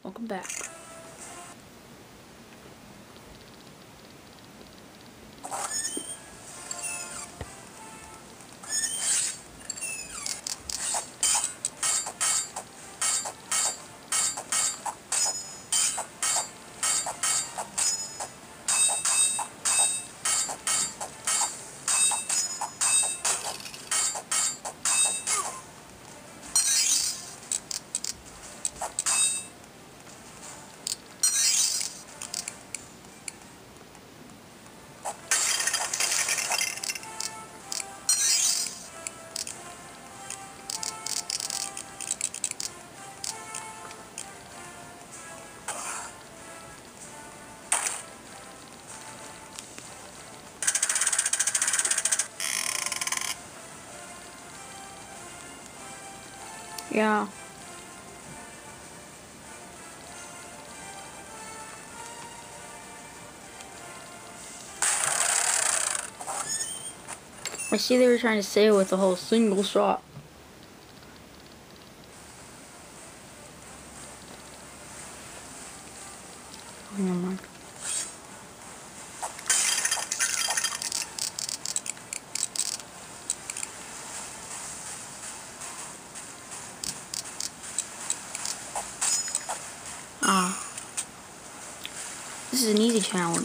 Welcome back. Yeah. I see they were trying to say it with the whole single shot. Oh, never mind. Ah. This is an easy challenge.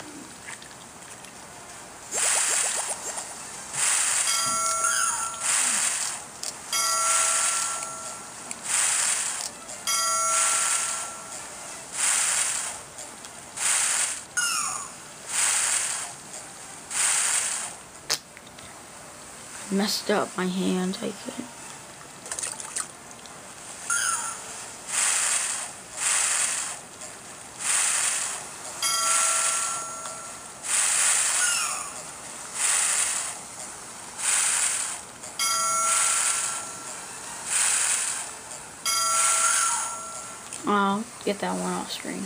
Messed up my hand, I couldn't. I'll get that one off screen.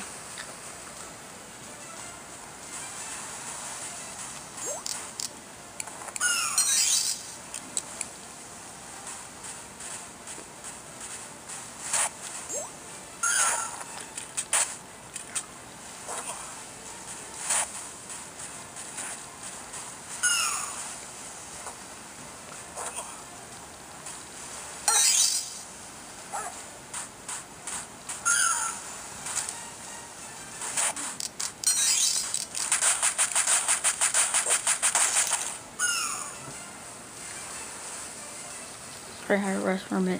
Sorry, I had to rest for a minute.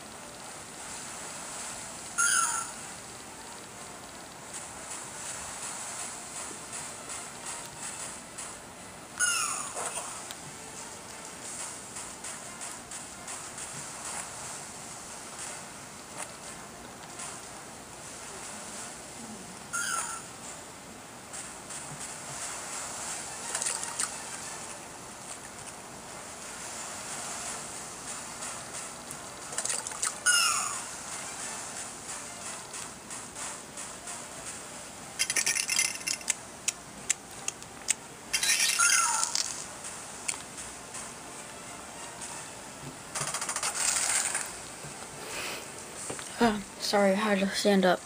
Sorry, I had to stand up.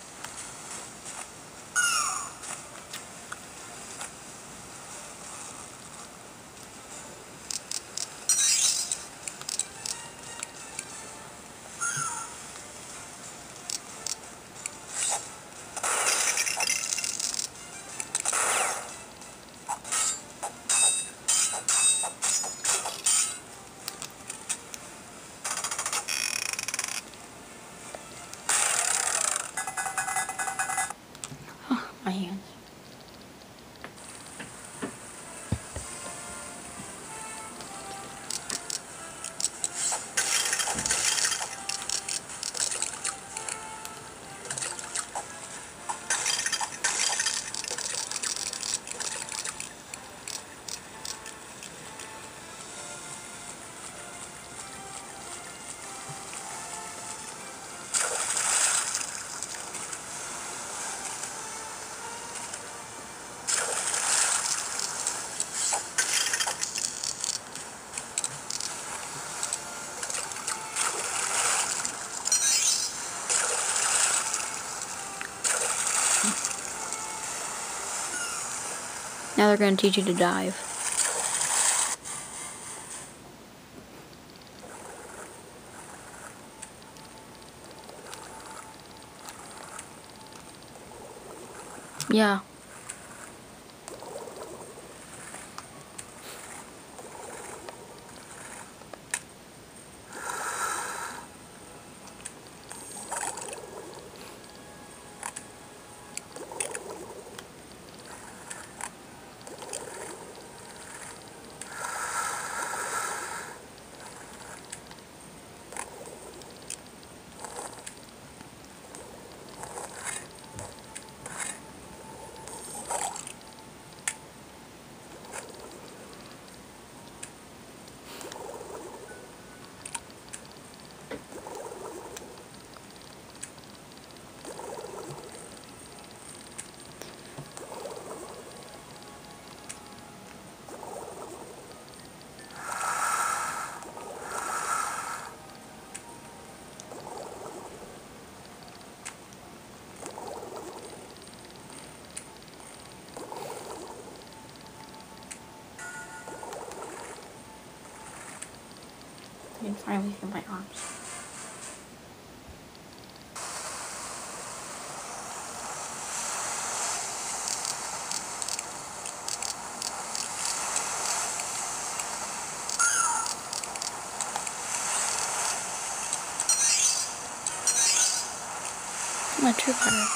Now they're going to teach you to dive. Yeah. I can finally feel my arms. My true pirate.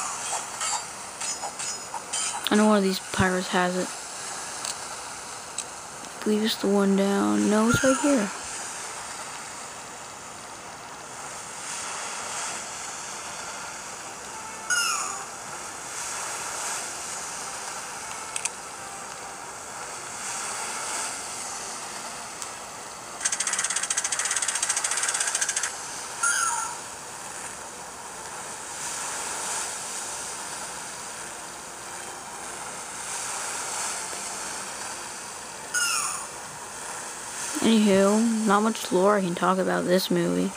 I know one of these pirates has it. I believe it's the one down. No, it's right here. Anywho, not much lore I can talk about this movie.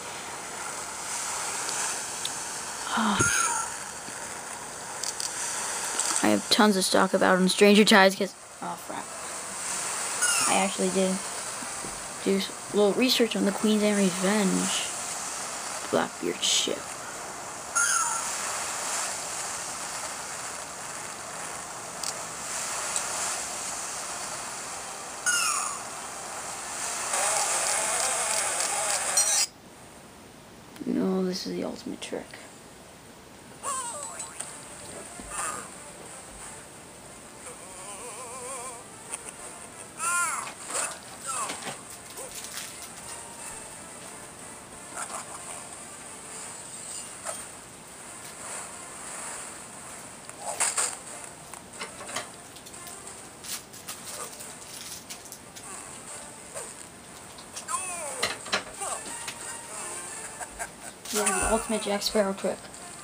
I have tons of stuff about in Stranger Tides because, oh crap, I actually did do a little research on the Queen's and Revenge Blackbeard ship. No, this is the ultimate trick. Yeah, the ultimate Jack Sparrow trick.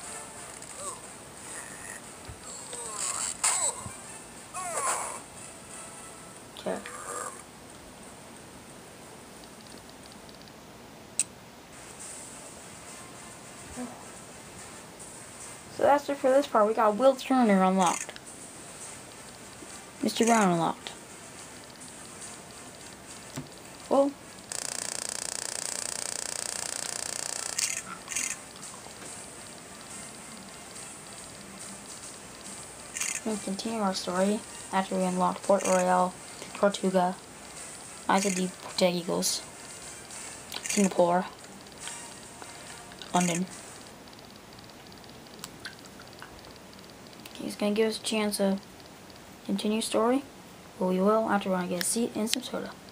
Okay. So that's it for this part. We got Will Turner unlocked. Mr. Brown unlocked. Well, we're going to continue our story after we unlocked Port Royal, Tortuga, Isla de Porta Eagles, Singapore, London. He's going to give us a chance to continue story, but we will after I get a seat and some soda.